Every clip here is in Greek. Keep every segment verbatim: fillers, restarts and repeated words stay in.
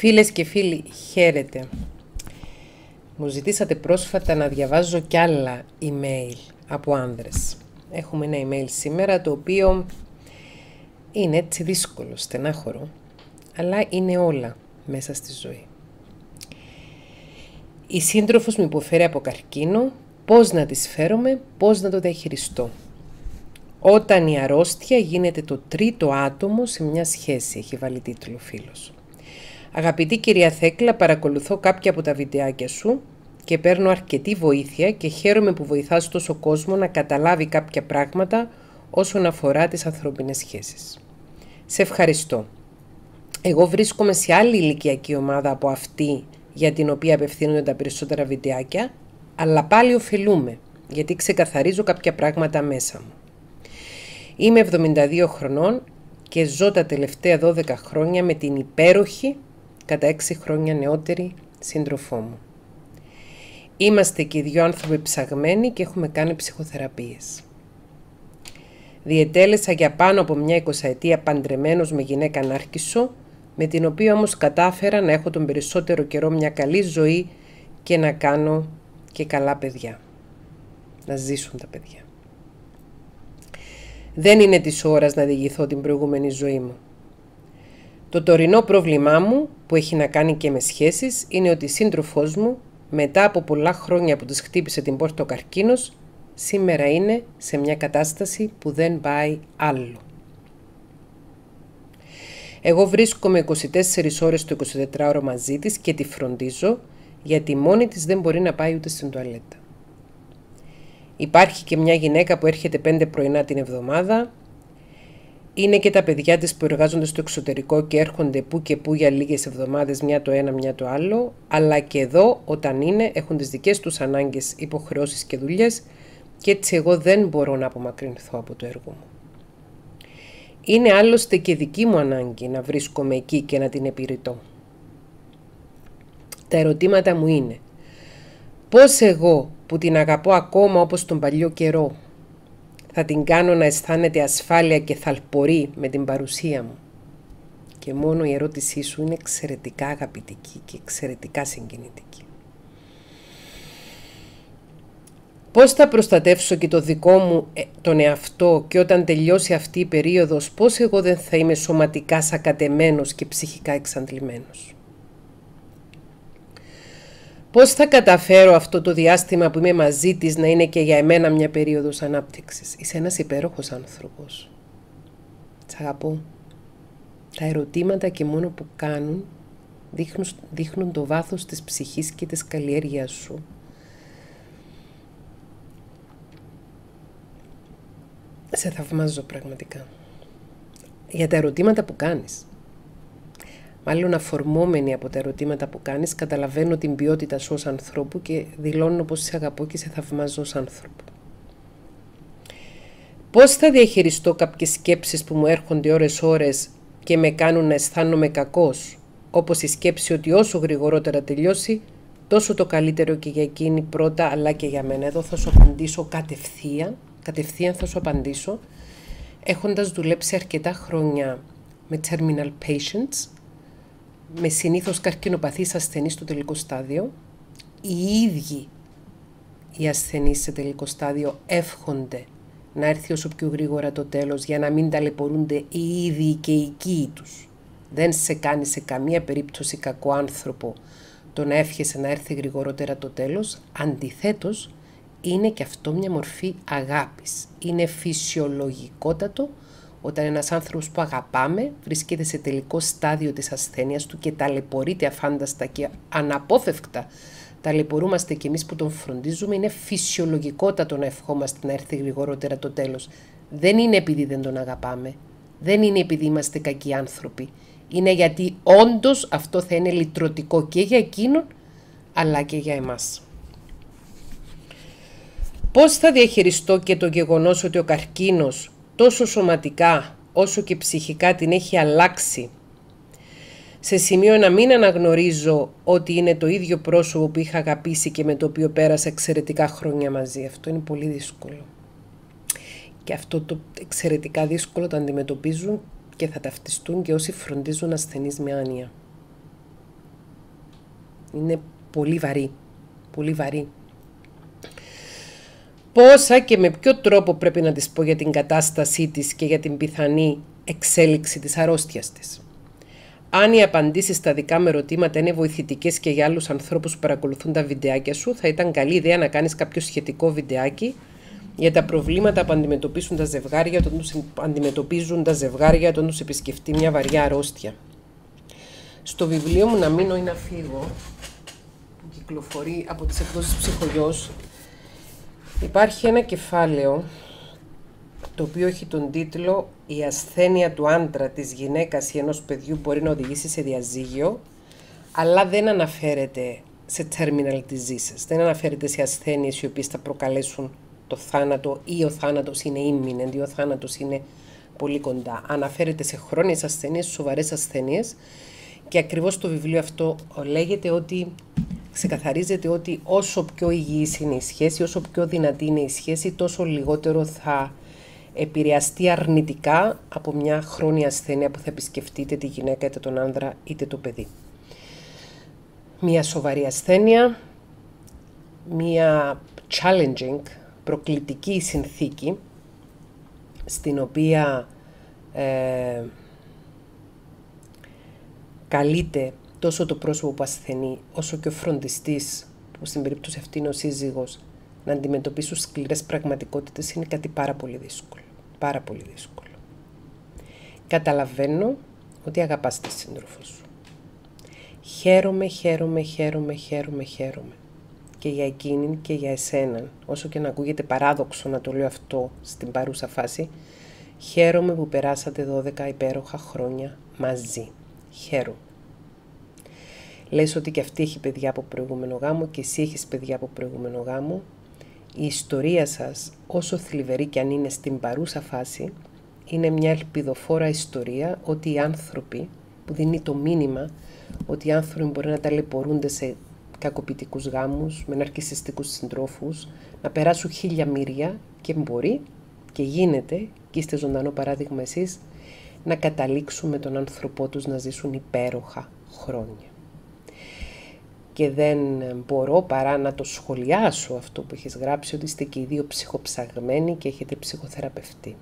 Φίλες και φίλοι, χαίρετε. Μου ζητήσατε πρόσφατα να διαβάζω κι άλλα email από άνδρες. Έχουμε ένα email σήμερα το οποίο είναι έτσι δύσκολο, στενάχωρο, αλλά είναι όλα μέσα στη ζωή. Η σύντροφος μου υποφέρει από καρκίνο, πώς να της φέρομαι, πώς να το διαχειριστώ. Όταν η αρρώστια γίνεται το τρίτο άτομο σε μια σχέση, έχει βάλει τίτλο φίλος. Αγαπητή κυρία Θέκλα, παρακολουθώ κάποια από τα βιντεάκια σου και παίρνω αρκετή βοήθεια και χαίρομαι που βοηθάς τόσο κόσμο να καταλάβει κάποια πράγματα όσον αφορά τις ανθρώπινες σχέσεις. Σε ευχαριστώ. Εγώ βρίσκομαι σε άλλη ηλικιακή ομάδα από αυτή για την οποία απευθύνονται τα περισσότερα βιντεάκια, αλλά πάλι ωφελούμε, γιατί ξεκαθαρίζω κάποια πράγματα μέσα μου. Είμαι εβδομήντα δύο χρονών και ζω τα τελευταία δώδεκα χρόνια με την υπέροχη, κατά έξι χρόνια νεότερη, σύντροφό μου. Είμαστε και οι δυο άνθρωποι ψαγμένοι και έχουμε κάνει ψυχοθεραπείες. Διετέλεσα για πάνω από μια εικοσαετία παντρεμένος με γυναίκα Νάρκισσο, με την οποία όμως κατάφερα να έχω τον περισσότερο καιρό μια καλή ζωή και να κάνω και καλά παιδιά. Να ζήσουν τα παιδιά. Δεν είναι της ώρας να διηγηθώ την προηγούμενη ζωή μου. Το τωρινό πρόβλημά μου, που έχει να κάνει και με σχέσεις, είναι ότι η σύντροφός μου, μετά από πολλά χρόνια που της χτύπησε την πόρτα ο καρκίνος, σήμερα είναι σε μια κατάσταση που δεν πάει άλλο. Εγώ βρίσκομαι είκοσι τέσσερις ώρες το εικοσιτετράωρο μαζί της και τη φροντίζω, γιατί μόνη της δεν μπορεί να πάει ούτε στην τουαλέτα. Υπάρχει και μια γυναίκα που έρχεται πέντε πρωινά την εβδομάδα. Είναι και τα παιδιά της που εργάζονται στο εξωτερικό και έρχονται που και που για λίγες εβδομάδες, μια το ένα, μια το άλλο, αλλά και εδώ όταν είναι έχουν τις δικές τους ανάγκες, υποχρεώσεις και δουλειές και έτσι εγώ δεν μπορώ να απομακρυνθώ από το έργο μου. Είναι άλλωστε και δική μου ανάγκη να βρίσκομαι εκεί και να την επιρρητώ. Τα ερωτήματα μου είναι, πώς εγώ που την αγαπώ ακόμα όπως τον παλιό καιρό, θα την κάνω να αισθάνεται ασφάλεια και θαλπορή με την παρουσία μου? Και μόνο η ερώτησή σου είναι εξαιρετικά αγαπητική και εξαιρετικά συγκινητική. Πώς θα προστατεύσω και το δικό μου τον εαυτό και όταν τελειώσει αυτή η περίοδος, πώς εγώ δεν θα είμαι σωματικά σακατεμένος και ψυχικά εξαντλημένος? Πώς θα καταφέρω αυτό το διάστημα που είμαι μαζί της να είναι και για εμένα μια περίοδος ανάπτυξης? Είσαι ένας υπέροχος άνθρωπος. Σ' αγαπώ. Τα ερωτήματα και μόνο που κάνουν δείχνουν, δείχνουν το βάθος της ψυχής και της καλλιέργειας σου. Σε θαυμάζω πραγματικά. Για τα ερωτήματα που κάνεις. Μάλλον αφορμόμενοι από τα ερωτήματα που κάνεις, καταλαβαίνω την ποιότητα σου ως ανθρώπου και δηλώνω πως σε αγαπώ και σε θαυμάζω ως άνθρωπο. Πώς θα διαχειριστώ κάποιες σκέψεις που μου έρχονται ώρες-ώρες και με κάνουν να αισθάνομαι κακός, όπως η σκέψη ότι όσο γρηγορότερα τελειώσει, τόσο το καλύτερο και για εκείνη πρώτα, αλλά και για μένα. Εδώ θα σου απαντήσω κατευθείαν, κατευθείαν θα σου απαντήσω, έχοντας δουλέψει αρκετά χρόνια με terminal patients, με συνήθως καρκινοπαθείς ασθενείς στο τελικό στάδιο. Οι ίδιοι οι ασθενείς σε τελικό στάδιο εύχονται να έρθει όσο πιο γρήγορα το τέλος για να μην ταλαιπωρούνται οι ίδιοι και οι οικοί τους. Δεν σε κάνει σε καμία περίπτωση κακό άνθρωπο το να εύχεσαι να έρθει γρηγορότερα το τέλος. Αντιθέτως, είναι και αυτό μια μορφή αγάπης. Είναι φυσιολογικότατο όταν ένας άνθρωπος που αγαπάμε βρίσκεται σε τελικό στάδιο της ασθένειας του και ταλαιπωρείται αφάνταστα και αναπόφευκτα ταλαιπωρούμαστε κι εμείς που τον φροντίζουμε, είναι φυσιολογικότατο να ευχόμαστε να έρθει γρηγορότερα το τέλος. Δεν είναι επειδή δεν τον αγαπάμε, δεν είναι επειδή είμαστε κακοί άνθρωποι. Είναι γιατί όντως αυτό θα είναι λυτρωτικό και για εκείνον, αλλά και για εμάς. Πώς θα διαχειριστώ και το γεγονός ότι ο καρκίνος τόσο σωματικά όσο και ψυχικά την έχει αλλάξει, σε σημείο να μην αναγνωρίζω ότι είναι το ίδιο πρόσωπο που είχα αγαπήσει και με το οποίο πέρασα εξαιρετικά χρόνια μαζί? Αυτό είναι πολύ δύσκολο. Και αυτό το εξαιρετικά δύσκολο το αντιμετωπίζουν και θα ταυτιστούν και όσοι φροντίζουν ασθενείς με άνοια. Είναι πολύ βαρύ, πολύ βαρύ. Πόσα και με ποιο τρόπο πρέπει να της πω για την κατάστασή της και για την πιθανή εξέλιξη της αρρώστιας της. Αν οι απαντήσεις στα δικά με ερωτήματα είναι βοηθητικές και για άλλους ανθρώπους που παρακολουθούν τα βιντεάκια σου, θα ήταν καλή ιδέα να κάνεις κάποιο σχετικό βιντεάκι για τα προβλήματα που αντιμετωπίζουν τα ζευγάρια όταν τους, αντιμετωπίζουν τα ζευγάρια όταν τους επισκεφτεί μια βαριά αρρώστια. Στο βιβλίο μου «Να μείνω ή να φύγω», που κυκλοφορεί από τις εκδόσεις Ψυχογιός, υπάρχει ένα κεφάλαιο το οποίο έχει τον τίτλο «Η ασθένεια του άντρα, της γυναίκας ή ενός παιδιού μπορεί να οδηγήσει σε διαζύγιο», αλλά δεν αναφέρεται σε terminal diseases, δεν αναφέρεται σε ασθένειες οι οποίες θα προκαλέσουν το θάνατο ή ο θάνατος είναι imminent ή ο θάνατος είναι πολύ κοντά. Αναφέρεται σε χρόνιες ασθένειες, σοβαρές ασθένειες, και ακριβώς το βιβλίο αυτό λέγεται ότι ξεκαθαρίζεται ότι όσο πιο υγιής είναι η σχέση, όσο πιο δυνατή είναι η σχέση, τόσο λιγότερο θα επηρεαστεί αρνητικά από μια χρόνια ασθένεια που θα επισκεφτεί είτε τη γυναίκα, είτε τον άνδρα, είτε το παιδί. Μια σοβαρή ασθένεια, μια challenging, προκλητική συνθήκη, στην οποία ε, καλείται τόσο το πρόσωπο που ασθενεί, όσο και ο φροντιστής, που στην περίπτωση αυτή είναι ο σύζυγος, να αντιμετωπίσουν σκληρές πραγματικότητες, είναι κάτι πάρα πολύ δύσκολο. Πάρα πολύ δύσκολο. Καταλαβαίνω ότι αγαπάς τη σύντροφο σου. Χαίρομαι, χαίρομαι, χαίρομαι, χαίρομαι, χαίρομαι. Και για εκείνη και για εσέναν, όσο και να ακούγεται παράδοξο να το λέω αυτό στην παρούσα φάση, χαίρομαι που περάσατε δώδεκα υπέροχα χρόνια μαζί. Χαίρομαι. Λες ότι και αυτή έχει παιδιά από προηγούμενο γάμο και εσύ έχεις παιδιά από προηγούμενο γάμο. Η ιστορία σας, όσο θλιβερή κι αν είναι στην παρούσα φάση, είναι μια ελπιδοφόρα ιστορία ότι οι άνθρωποι, που δίνει το μήνυμα ότι οι άνθρωποι μπορεί να ταλαιπωρούνται σε κακοποιητικούς γάμους, με ναρκισσιστικούς συντρόφους, να περάσουν χίλια μύρια και μπορεί και γίνεται, και είστε ζωντανό παράδειγμα εσείς, να καταλήξουν με τον άνθρωπό τους να ζήσουν υπέροχα χρόνια. Και δεν μπορώ παρά να το σχολιάσω αυτό που έχεις γράψει, ότι είστε και οι δύο ψυχοψαγμένοι και έχετε ψυχοθεραπευτεί.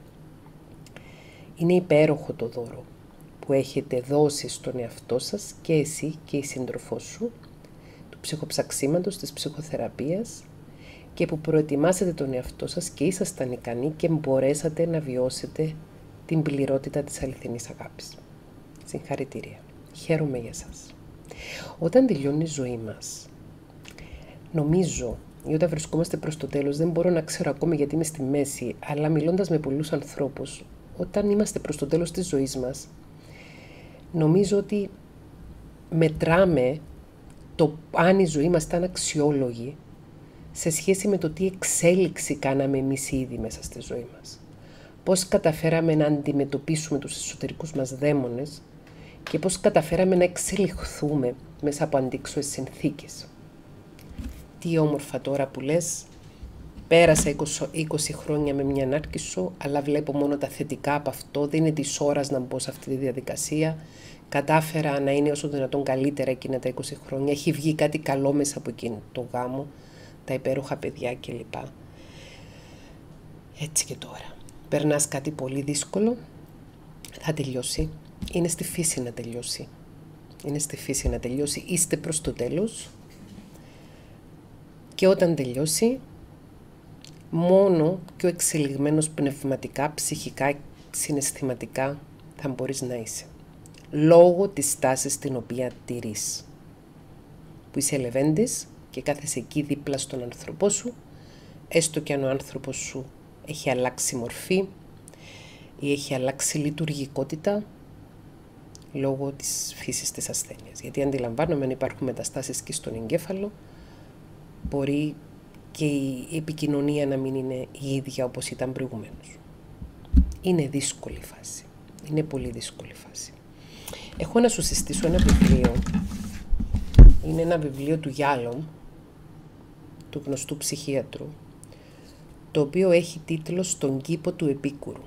Είναι υπέροχο το δώρο που έχετε δώσει στον εαυτό σας και εσύ και η σύντροφό σου, του ψυχοψαξίματος, της ψυχοθεραπείας, και που προετοιμάσετε τον εαυτό σας και ήσασταν ικανοί και μπορέσατε να βιώσετε την πληρότητα της αληθινής αγάπης. Συγχαρητήρια. Χαίρομαι για σας. Όταν τελειώνει η ζωή μας, νομίζω, ή όταν βρισκόμαστε προς το τέλος, δεν μπορώ να ξέρω ακόμη γιατί είμαι στη μέση, αλλά μιλώντας με πολλούς ανθρώπους, όταν είμαστε προς το τέλος της ζωής μας, νομίζω ότι μετράμε το αν η ζωή μας ήταν αξιόλογη σε σχέση με το τι εξέλιξη κάναμε εμείς ήδη μέσα στη ζωή μας. Πώς καταφέραμε να αντιμετωπίσουμε τους εσωτερικούς μας δαίμονες και πώς καταφέραμε να εξελιχθούμε μέσα από αντίξωες συνθήκες. Τι όμορφα τώρα που λες, πέρασα είκοσι χρόνια με μια νάρκισσο, αλλά βλέπω μόνο τα θετικά από αυτό, δεν είναι της ώρας να μπω σε αυτή τη διαδικασία. Κατάφερα να είναι όσο δυνατόν καλύτερα εκείνα τα είκοσι χρόνια, έχει βγει κάτι καλό μέσα από εκείνο το γάμο, τα υπέροχα παιδιά κλπ. Έτσι και τώρα. Περνάς κάτι πολύ δύσκολο, θα τελειώσει. Είναι στη φύση να τελειώσει. Είναι στη φύση να τελειώσει. Είστε προς το τέλος. Και όταν τελειώσει, μόνο πιο εξελιγμένος πνευματικά, ψυχικά, συναισθηματικά θα μπορείς να είσαι. Λόγω της τάσης την οποία τηρείς. Που είσαι λεβέντης και κάθεσαι εκεί δίπλα στον άνθρωπό σου, έστω και αν ο άνθρωπος σου έχει αλλάξει μορφή ή έχει αλλάξει λειτουργικότητα λόγω της φύσης της ασθένειας. Γιατί αντιλαμβάνομαι αν υπάρχουν μεταστάσεις και στον εγκέφαλο, μπορεί και η επικοινωνία να μην είναι η ίδια όπως ήταν προηγουμένως. Είναι δύσκολη φάση. Είναι πολύ δύσκολη φάση. Έχω να σου συστήσω ένα βιβλίο. Είναι ένα βιβλίο του Γιάλομ, του γνωστού ψυχίατρου, το οποίο έχει τίτλο «Στον κήπο του Επίκουρου».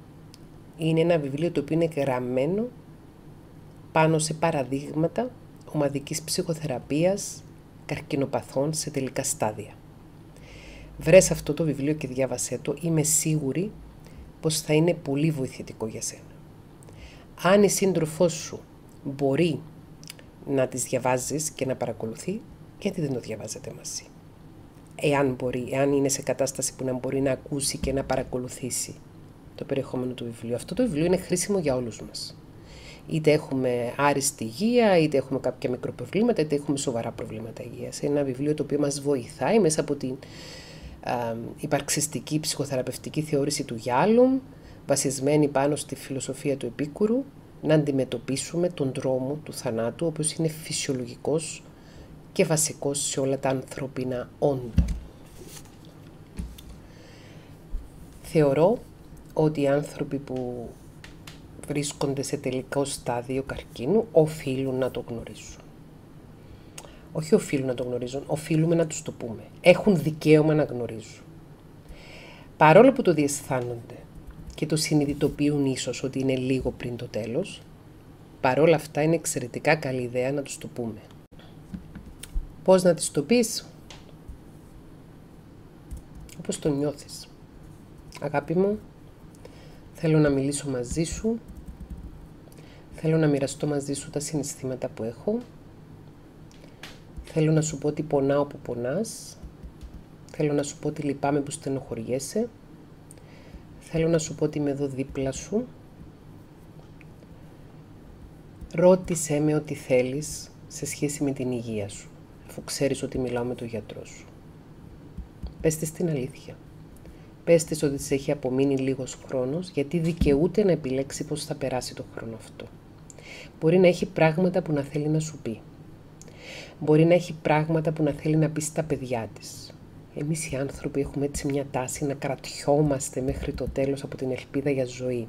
Είναι ένα βιβλίο το οποίο είναι γραμμένο πάνω σε παραδείγματα ομαδικής ψυχοθεραπείας καρκινοπαθών σε τελικά στάδια. Βρες αυτό το βιβλίο και διάβασέ το, είμαι σίγουρη πως θα είναι πολύ βοηθητικό για σένα. Αν η σύντροφός σου μπορεί να τις διαβάζεις και να παρακολουθεί, γιατί δεν το διαβάζετε μαζί. Εάν μπορεί, εάν είναι σε κατάσταση που να μπορεί να ακούσει και να παρακολουθήσει το περιεχόμενο του βιβλίου. Αυτό το βιβλίο είναι χρήσιμο για όλους μας. Είτε έχουμε άριστη υγεία, είτε έχουμε κάποια μικροπροβλήματα, είτε έχουμε σοβαρά προβλήματα υγείας. Είναι ένα βιβλίο το οποίο μας βοηθάει μέσα από την α, υπαρξιστική ψυχοθεραπευτική θεώρηση του Γιάλουμ, βασισμένη πάνω στη φιλοσοφία του Επίκουρου, να αντιμετωπίσουμε τον δρόμο του θανάτου, όπως είναι φυσιολογικός και βασικός σε όλα τα ανθρώπινα όντα. Θεωρώ ότι οι άνθρωποι που βρίσκονται σε τελικό στάδιο καρκίνου οφείλουν να το γνωρίζουν. Όχι οφείλουν να το γνωρίζουν, οφείλουμε να τους το πούμε. Έχουν δικαίωμα να γνωρίζουν. Παρόλο που το διαισθάνονται και το συνειδητοποιούν ίσως ότι είναι λίγο πριν το τέλος, παρόλα αυτά είναι εξαιρετικά καλή ιδέα να τους το πούμε. Πώς να τις το πεις? Όπως το νιώθεις. Αγάπη μου, θέλω να μιλήσω μαζί σου, θέλω να μοιραστώ μαζί σου τα συναισθήματα που έχω, θέλω να σου πω ότι πονάω που πονάς, θέλω να σου πω ότι λυπάμαι που στενοχωριέσαι, θέλω να σου πω ότι είμαι εδώ δίπλα σου. Ρώτησέ με ό,τι θέλεις σε σχέση με την υγεία σου, αφού ξέρεις ότι μιλάω με τον γιατρό σου. Πες της την αλήθεια. Πες της ότι της έχει απομείνει λίγος χρόνος, γιατί δικαιούται να επιλέξει πώς θα περάσει το χρόνο αυτό. Μπορεί να έχει πράγματα που να θέλει να σου πει. Μπορεί να έχει πράγματα που να θέλει να πει στα παιδιά της. Εμείς οι άνθρωποι έχουμε έτσι μια τάση να κρατιόμαστε μέχρι το τέλος από την ελπίδα για ζωή.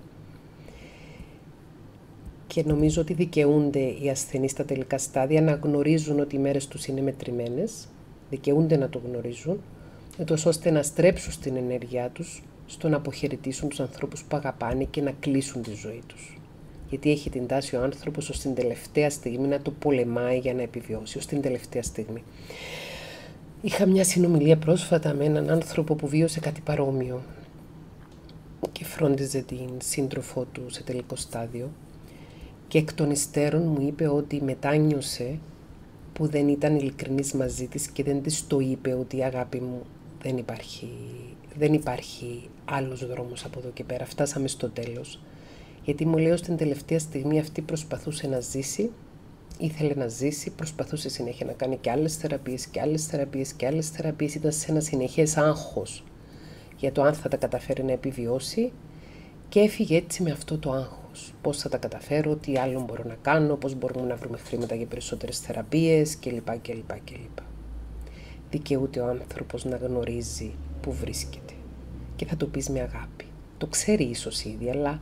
Και νομίζω ότι δικαιούνται οι ασθενείς στα τελικά στάδια να γνωρίζουν ότι οι μέρες τους είναι μετρημένες, δικαιούνται να το γνωρίζουν, ώστε να στρέψουν την ενέργειά τους στο να αποχαιρετήσουν τους ανθρώπους που αγαπάνε και να κλείσουν τη ζωή τους. Γιατί έχει την τάση ο άνθρωπος ως την τελευταία στιγμή να το πολεμάει για να επιβιώσει, ως την τελευταία στιγμή. Είχα μια συνομιλία πρόσφατα με έναν άνθρωπο που βίωσε κάτι παρόμοιο και φρόντιζε την σύντροφό του σε τελικό στάδιο και εκ των υστέρων μου είπε ότι μετάνιωσε που δεν ήταν ειλικρινής μαζί της και δεν της το είπε ότι αγάπη μου δεν υπάρχει, δεν υπάρχει άλλος δρόμος από εδώ και πέρα, φτάσαμε στο τέλος. Γιατί μου λέει στην τελευταία στιγμή αυτή προσπαθούσε να ζήσει, ήθελε να ζήσει, προσπαθούσε συνέχεια να κάνει και άλλες θεραπείες και άλλες θεραπείες και άλλες θεραπείες, ήταν σε ένα συνεχές άγχος για το αν θα τα καταφέρει να επιβιώσει και έφυγε έτσι με αυτό το άγχος. Πώς θα τα καταφέρω, τι άλλο μπορώ να κάνω, πώς μπορούμε να βρούμε χρήματα για περισσότερες θεραπείες κλπ. κλπ, κλπ. Δικαιούται ο άνθρωπος να γνωρίζει που βρίσκεται και θα το πεις με αγάπη. Το ξέρει ίσως ήδη, αλλά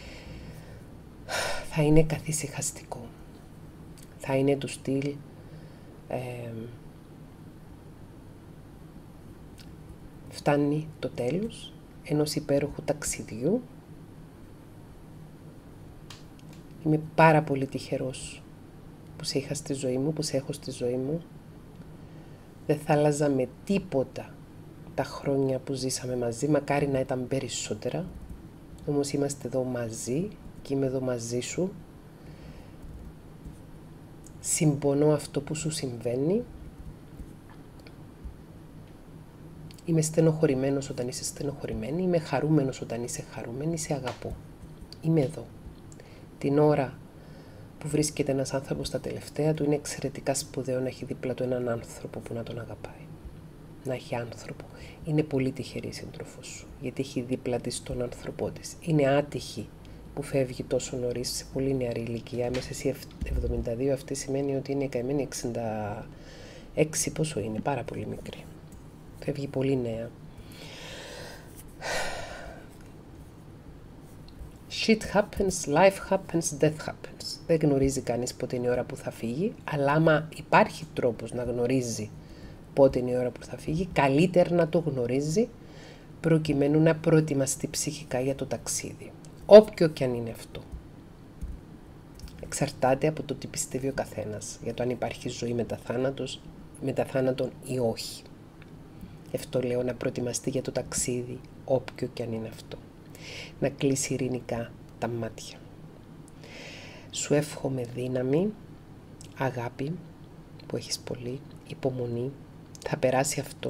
θα είναι καθησυχαστικό. Θα είναι του στυλ ε, φτάνει το τέλος ενός υπέροχου ταξιδιού. Είμαι πάρα πολύ τυχερός που σε είχα στη ζωή μου, που σε έχω στη ζωή μου. Δεν θα άλλαζα με τίποτα τα χρόνια που ζήσαμε μαζί, μακάρι να ήταν περισσότερα. Όμως είμαστε εδώ μαζί και είμαι εδώ μαζί σου. Συμπονώ αυτό που σου συμβαίνει. Είμαι στενοχωρημένος όταν είσαι στενοχωρημένη. Είμαι χαρούμενος όταν είσαι χαρούμενη. Σε αγαπώ. Είμαι εδώ. Την ώρα που βρίσκεται ένας άνθρωπος στα τελευταία του, είναι εξαιρετικά σπουδαίο να έχει δίπλα του έναν άνθρωπο που να τον αγαπάει. Να έχει άνθρωπο. Είναι πολύ τυχερή η σύντροφος σου, γιατί έχει δίπλα της τον άνθρωπό της. Είναι άτυχη που φεύγει τόσο νωρίς, σε πολύ νεαρή ηλικία. Μέσα εσύ εβδομήντα δύο, αυτή σημαίνει ότι είναι καημένη εξήντα έξι, πόσο είναι, πάρα πολύ μικρή. Φεύγει πολύ νέα. Shit happens, life happens, death happens. Δεν γνωρίζει κανείς πότε είναι η ώρα που θα φύγει, αλλά άμα υπάρχει τρόπος να γνωρίζει πότε είναι η ώρα που θα φύγει, καλύτερα να το γνωρίζει προκειμένου να προετοιμαστεί ψυχικά για το ταξίδι. Όποιο και αν είναι αυτό. εξαρτάται από το τι πιστεύει ο καθένας, για το αν υπάρχει ζωή μετά, θάνατος, μετά θάνατον ή όχι. Γι' αυτό λέω να προετοιμαστεί για το ταξίδι, όποιο και αν είναι αυτό. Να κλείσει ειρηνικά τα μάτια. Σου εύχομαι δύναμη, αγάπη που έχεις πολύ, υπομονή, θα περάσει αυτό.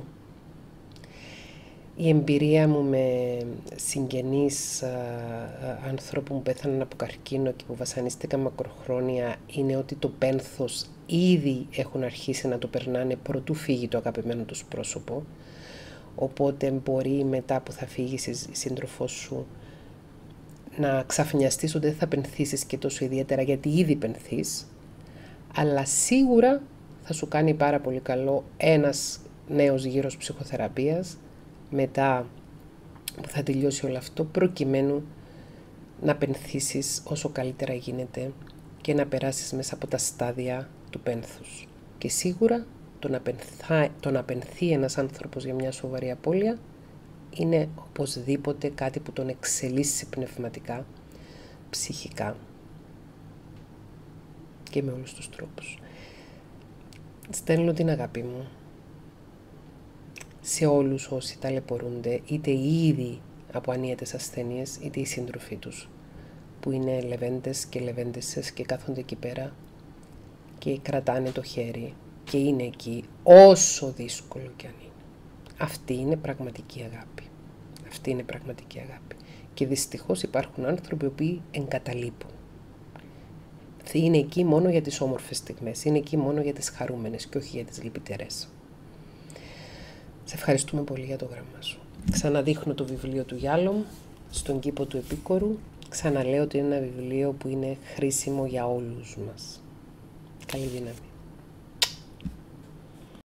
Η εμπειρία μου με συγγενείς α, α, ανθρώπων που πέθαναν από καρκίνο και που βασανίστηκαν μακροχρόνια είναι ότι το πένθος ήδη έχουν αρχίσει να το περνάνε προτού φύγει το αγαπημένο τους πρόσωπο. Οπότε μπορεί μετά που θα φύγει η σύντροφός σου να ξαφνιαστείς ότι δεν θα πενθήσεις και τόσο ιδιαίτερα γιατί ήδη πενθείς, αλλά σίγουρα θα σου κάνει πάρα πολύ καλό ένας νέος γύρος ψυχοθεραπείας μετά που θα τελειώσει όλο αυτό, προκειμένου να πενθήσεις όσο καλύτερα γίνεται και να περάσεις μέσα από τα στάδια του πένθους. Και σίγουρα το να, πενθά, το να πενθεί ένας άνθρωπος για μια σοβαρή απώλεια είναι οπωσδήποτε κάτι που τον εξελίσσει πνευματικά, ψυχικά και με όλους τους τρόπους. Στέλνω την αγάπη μου σε όλους όσοι ταλαιπωρούνται, είτε ήδη από ανίατες ασθένειες, είτε οι σύντροφοί τους, που είναι λεβέντες και λεβέντισσες και κάθονται εκεί πέρα και κρατάνε το χέρι και είναι εκεί, όσο δύσκολο κι αν είναι. Αυτή είναι πραγματική αγάπη. Αυτή είναι πραγματική αγάπη. Και δυστυχώς υπάρχουν άνθρωποι που εγκαταλείπουν. Είναι εκεί μόνο για τις όμορφες στιγμές, είναι εκεί μόνο για τις χαρούμενες και όχι για τις λυπητερές. Σε ευχαριστούμε πολύ για το γράμμα σου. Ξαναδείχνω το βιβλίο του Γιάλομ στον κήπο του Επίκορου. Ξαναλέω ότι είναι ένα βιβλίο που είναι χρήσιμο για όλους μας. Καλή δύναμη.